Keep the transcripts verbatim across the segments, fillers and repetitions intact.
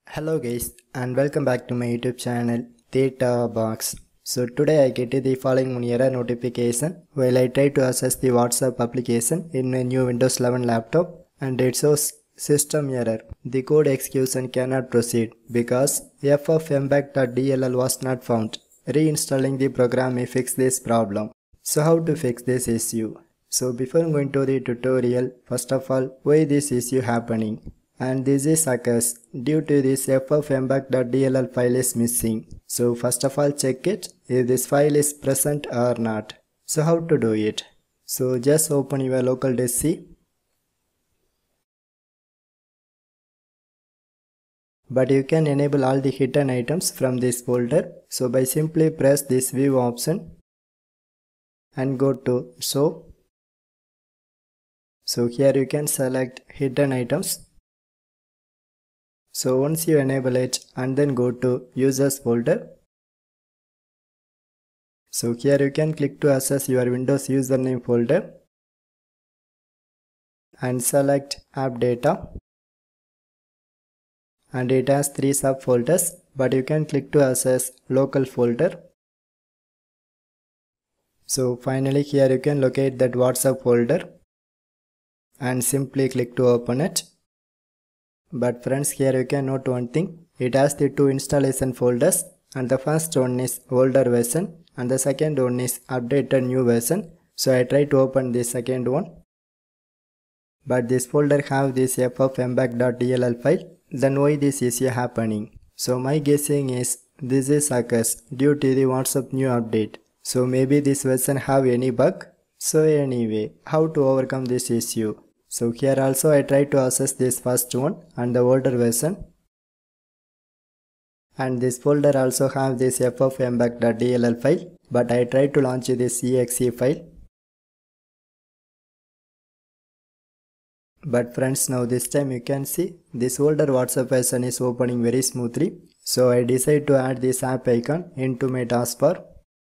Hello guys and welcome back to my YouTube channel Theta Box. So today I get the following error notification while I try to access the WhatsApp application in my new Windows eleven laptop, and it shows system error. The code execution cannot proceed because f f mpeg dot d l l was not found. Reinstalling the program may fix this problem. So how to fix this issue? So before going to the tutorial, first of all, why this issue happening? And this is occurs due to this f f mpeg dot d l l file is missing. So first of all, check it if this file is present or not. So how to do it? So just open your local disk C. But you can enable all the hidden items from this folder. So by simply press this view option and go to show. So here you can select hidden items. So once you enable it and then go to users folder. So here you can click to access your Windows username folder and select app data, and it has three subfolders, but you can click to access local folder. So finally here you can locate that WhatsApp folder and simply click to open it. But friends, here you can note one thing. It has the two installation folders, and the first one is older version and the second one is updated new version. So I try to open the second one, but this folder have this f f mpeg dot d l l file. Then why this issue happening? So my guessing is this is occurs due to the WhatsApp new update. So maybe this version have any bug. So anyway, how to overcome this issue? So here also I try to access this first one and the older version, and this folder also have this f f mpeg dot d l l file, but I try to launch this E X E file. But friends, now this time you can see this older WhatsApp version is opening very smoothly. So I decide to add this app icon into my taskbar.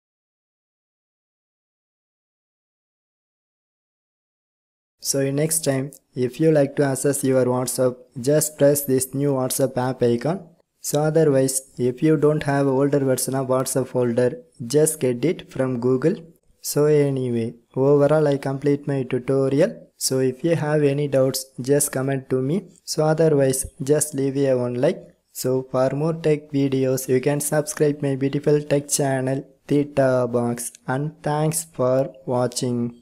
So next time, if you like to access your WhatsApp, just press this new WhatsApp app icon. So otherwise, if you don't have older version of WhatsApp folder, just get it from Google. So anyway, overall I complete my tutorial. So if you have any doubts, just comment to me. So otherwise, just leave a one like. So for more tech videos, you can subscribe my beautiful tech channel Theta Box, and thanks for watching.